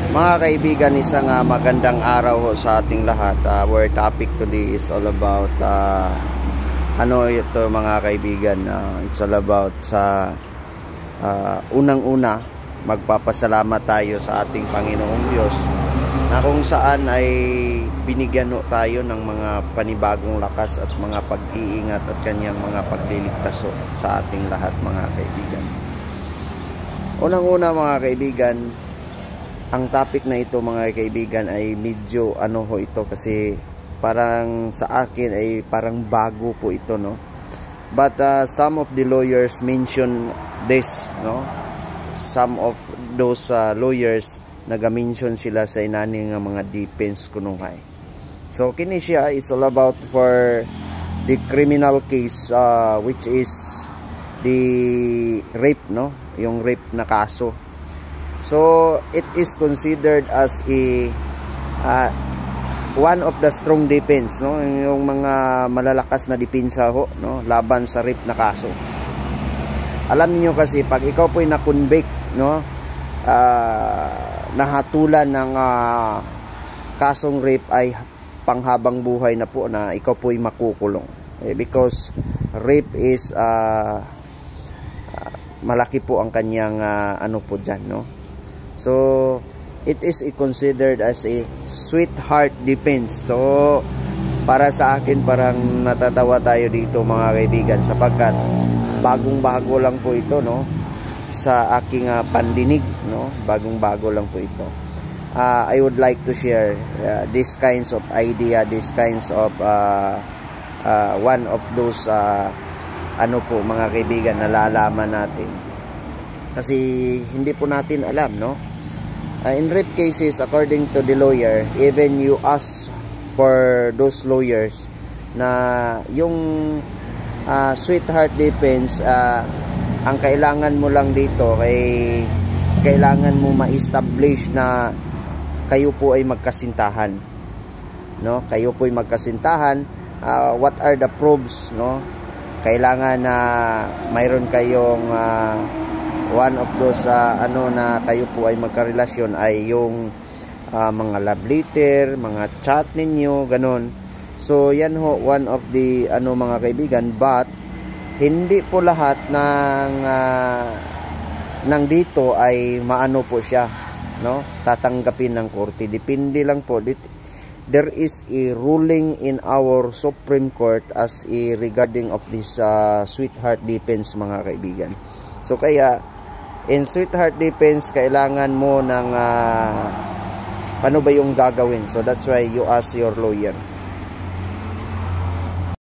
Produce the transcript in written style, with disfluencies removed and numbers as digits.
Mga kaibigan, isang magandang araw ho sa ating lahat. Our topic today is all about ano ito mga kaibigan, it's all about sa unang-una magpapasalamat tayo sa ating Panginoong Diyos na kung saan ay binigyan ho tayo ng mga panibagong lakas at mga pag-iingat at kanyang mga pagliligtas ho sa ating lahat mga kaibigan. Unang-una mga kaibigan, ang topic na ito mga kaibigan ay medyo ano ho ito kasi parang sa akin ay parang bago po ito, no? But some of the lawyers mention this, no? Some of those lawyers naga-mention sila sa inani nga mga defense kunuhay. So kini siya is all about for the criminal case which is the rape, no? Yung rape na kaso. So it is considered as a one of the strong defense, no? Yung mga malalakas na depensa ho, no? Laban sa rape na kaso. Alam niyo kasi pag ikaw po ay na-convict, no? Nahatulan ng kasong rape ay panghabang buhay na po na ikaw po ay makukulong. Because rape is malaki po ang kanyang ano po dyan, no? So it is considered as a sweetheart defense. So para sa akin parang natatawa tayo dito mga kaibigan sapagkat bagong-bago lang po ito, no? Sa aking pandinig, no? Bagong-bago lang po ito. I would like to share these kinds of idea, these kinds of one of those ano po mga kaibigan nalalaman natin. Kasi hindi po natin alam, no? In rape cases, according to the lawyer, even you ask for those lawyers na yung sweetheart defense, ang kailangan mo lang dito ay kailangan mo ma-establish na kayo po ay magkasintahan, no? Kayo po ay magkasintahan. What are the proofs, no? Kailangan na mayroon kayong one of those ano na kayo po ay magkarelasyon ay yung mga love letter, mga chat ninyo, ganon. So yan ho one of the ano mga kaibigan, but hindi po lahat ng dito ay maano po siya, no? Tatanggapin ng korte. Depende lang po. There is a ruling in our Supreme Court as a regarding of this sweetheart defense mga kaibigan. So kaya in sweetheart defense kailangan mo ng paano ba yung gagawin. So that's why you ask your lawyer.